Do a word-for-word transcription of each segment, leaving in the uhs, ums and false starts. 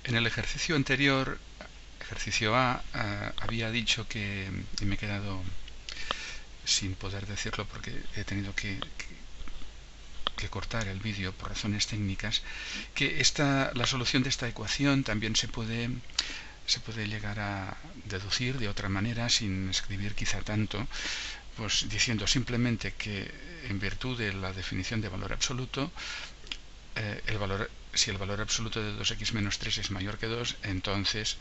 En el ejercicio anterior, ejercicio A, uh, había dicho que, y me he quedado sin poder decirlo porque he tenido que, que, que cortar el vídeo por razones técnicas, que esta, la solución de esta ecuación también se puede, se puede llegar a deducir de otra manera sin escribir quizá tanto, pues diciendo simplemente que en virtud de la definición de valor absoluto, eh, el valor, si el valor absoluto de dos equis menos tres es mayor que dos, entonces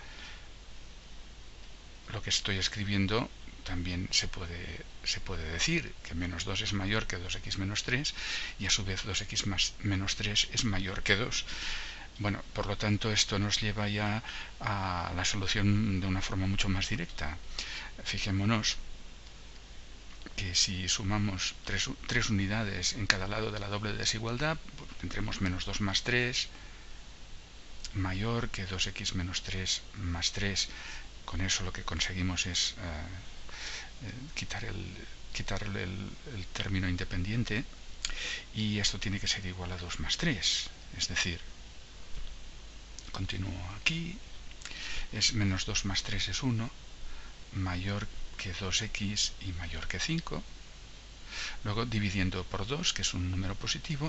lo que estoy escribiendo también se puede, se puede decir que menos dos es mayor que dos equis menos tres y a su vez dos equis más, menos tres es mayor que dos. Bueno, por lo tanto esto nos lleva ya a la solución de una forma mucho más directa. Fijémonos que si sumamos tres, tres unidades en cada lado de la doble desigualdad, pues tendremos menos dos más tres mayor que dos equis menos tres más tres. Con eso lo que conseguimos es uh, eh, quitar, el, quitar el, el término independiente, y esto tiene que ser igual a dos más tres, es decir, continúo aquí, es menos dos más tres es uno, mayor que dos equis y mayor que cinco. Luego dividiendo por dos, que es un número positivo,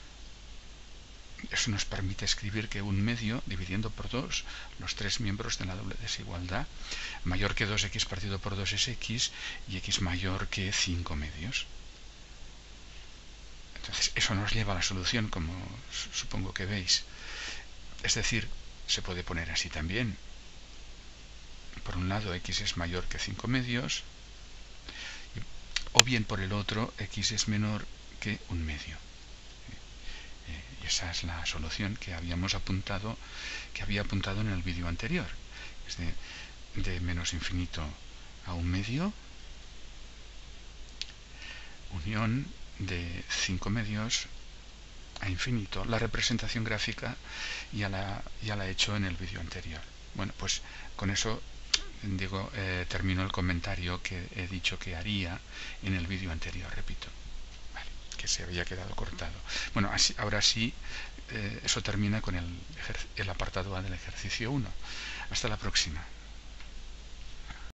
eso nos permite escribir que un medio, dividiendo por dos, los tres miembros de la doble desigualdad, mayor que dos equis partido por dos es x, y x mayor que cinco medios. Entonces, eso nos lleva a la solución, como supongo que veis. Es decir, se puede poner así también. Por un lado, x es mayor que cinco medios, o bien por el otro, x es menor que un medio. Y esa es la solución que habíamos apuntado, que había apuntado en el vídeo anterior. Es de, de menos infinito a un medio, unión de cinco medios a infinito. La representación gráfica ya la, ya la he hecho en el vídeo anterior. Bueno, pues con eso digo, eh, termino el comentario que he dicho que haría en el vídeo anterior, repito, vale, que se había quedado cortado. Bueno, así, ahora sí, eh, eso termina con el, el apartado A del ejercicio uno. Hasta la próxima.